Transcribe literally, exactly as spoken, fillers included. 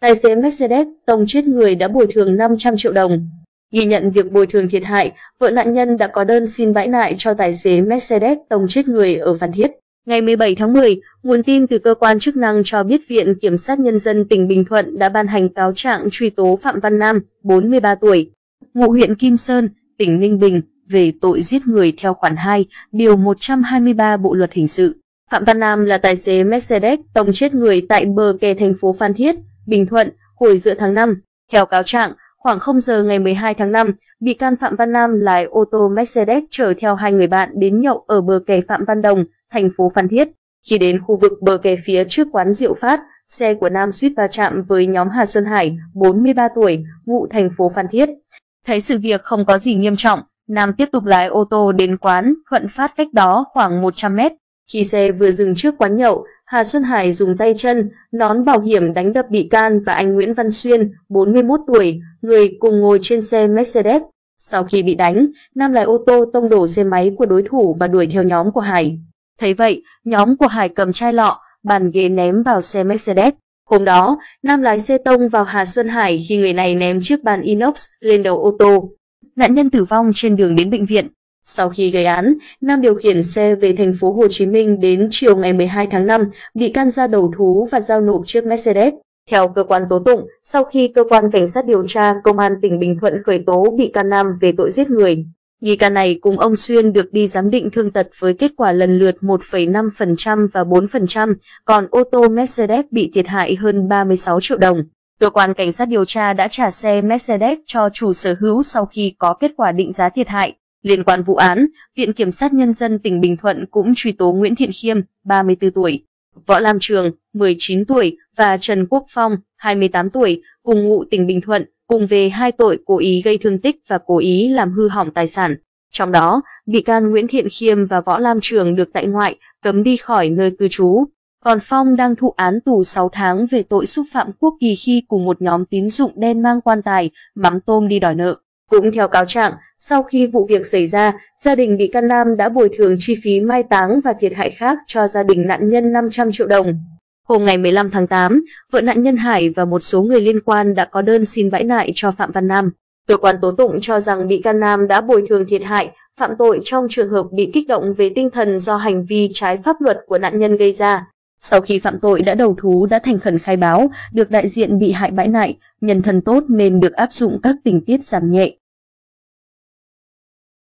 tài xế Mercedes tông chết người đã bồi thường năm trăm triệu đồng. Ghi nhận việc bồi thường thiệt hại, vợ nạn nhân đã có đơn xin bãi nại cho tài xế Mercedes tông chết người ở Phan Thiết. Ngày mười bảy tháng mười, nguồn tin từ cơ quan chức năng cho biết Viện Kiểm sát Nhân dân tỉnh Bình Thuận đã ban hành cáo trạng truy tố Phạm Văn Nam, bốn mươi ba tuổi, ngụ huyện Kim Sơn, tỉnh Ninh Bình, về tội giết người theo khoản hai, điều một trăm hai mươi ba Bộ luật hình sự. Phạm Văn Nam là tài xế Mercedes tông chết người tại bờ kè thành phố Phan Thiết, Bình Thuận, hồi giữa tháng năm. Theo cáo trạng, khoảng không giờ ngày mười hai tháng năm, bị can Phạm Văn Nam lái ô tô Mercedes chở theo hai người bạn đến nhậu ở bờ kè Phạm Văn Đồng, thành phố Phan Thiết. Khi đến khu vực bờ kè phía trước quán rượu Phát, xe của Nam suýt va chạm với nhóm Hà Xuân Hải, bốn mươi ba tuổi, ngụ thành phố Phan Thiết. Thấy sự việc không có gì nghiêm trọng, Nam tiếp tục lái ô tô đến quán Thuận Phát cách đó khoảng một trăm mét. Khi xe vừa dừng trước quán nhậu, Hà Xuân Hải dùng tay chân, nón bảo hiểm đánh đập bị can và anh Nguyễn Văn Xuyên, bốn mươi mốt tuổi, người cùng ngồi trên xe Mercedes. Sau khi bị đánh, Nam lái ô tô tông đổ xe máy của đối thủ và đuổi theo nhóm của Hải. Thấy vậy, nhóm của Hải cầm chai lọ, bàn ghế ném vào xe Mercedes. Hôm đó, Nam lái xe tông vào Hà Xuân Hải khi người này ném chiếc bàn inox lên đầu ô tô. Nạn nhân tử vong trên đường đến bệnh viện. Sau khi gây án, Nam điều khiển xe về thành phố Hồ Chí Minh. Đến chiều ngày mười hai tháng năm, bị can ra đầu thú và giao nộp chiếc Mercedes. Theo cơ quan tố tụng, sau khi cơ quan cảnh sát điều tra công an tỉnh Bình Thuận khởi tố bị can Nam về tội giết người, nghi can này cùng ông Xuyên được đi giám định thương tật với kết quả lần lượt một phẩy năm phần trăm và bốn phần trăm, còn ô tô Mercedes bị thiệt hại hơn ba mươi sáu triệu đồng. Cơ quan cảnh sát điều tra đã trả xe Mercedes cho chủ sở hữu sau khi có kết quả định giá thiệt hại. Liên quan vụ án, Viện Kiểm sát Nhân dân tỉnh Bình Thuận cũng truy tố Nguyễn Thiện Khiêm, ba mươi tư tuổi, Võ Lam Trường, mười chín tuổi và Trần Quốc Phong, hai mươi tám tuổi, cùng ngụ tỉnh Bình Thuận, cùng về hai tội cố ý gây thương tích và cố ý làm hư hỏng tài sản. Trong đó, bị can Nguyễn Thiện Khiêm và Võ Lam Trường được tại ngoại, cấm đi khỏi nơi cư trú. Còn Phong đang thụ án tù sáu tháng về tội xúc phạm quốc kỳ khi cùng một nhóm tín dụng đen mang quan tài, mắm tôm đi đòi nợ. Cũng theo cáo trạng, sau khi vụ việc xảy ra, gia đình bị can Nam đã bồi thường chi phí mai táng và thiệt hại khác cho gia đình nạn nhân năm trăm triệu đồng. Hôm ngày mười lăm tháng tám, vợ nạn nhân Hải và một số người liên quan đã có đơn xin bãi nại cho Phạm Văn Nam. Cơ quan tố tụng cho rằng bị can Nam đã bồi thường thiệt hại, phạm tội trong trường hợp bị kích động về tinh thần do hành vi trái pháp luật của nạn nhân gây ra. Sau khi phạm tội đã đầu thú đã thành khẩn khai báo, được đại diện bị hại bãi nại, nhân thân tốt nên được áp dụng các tình tiết giảm nhẹ.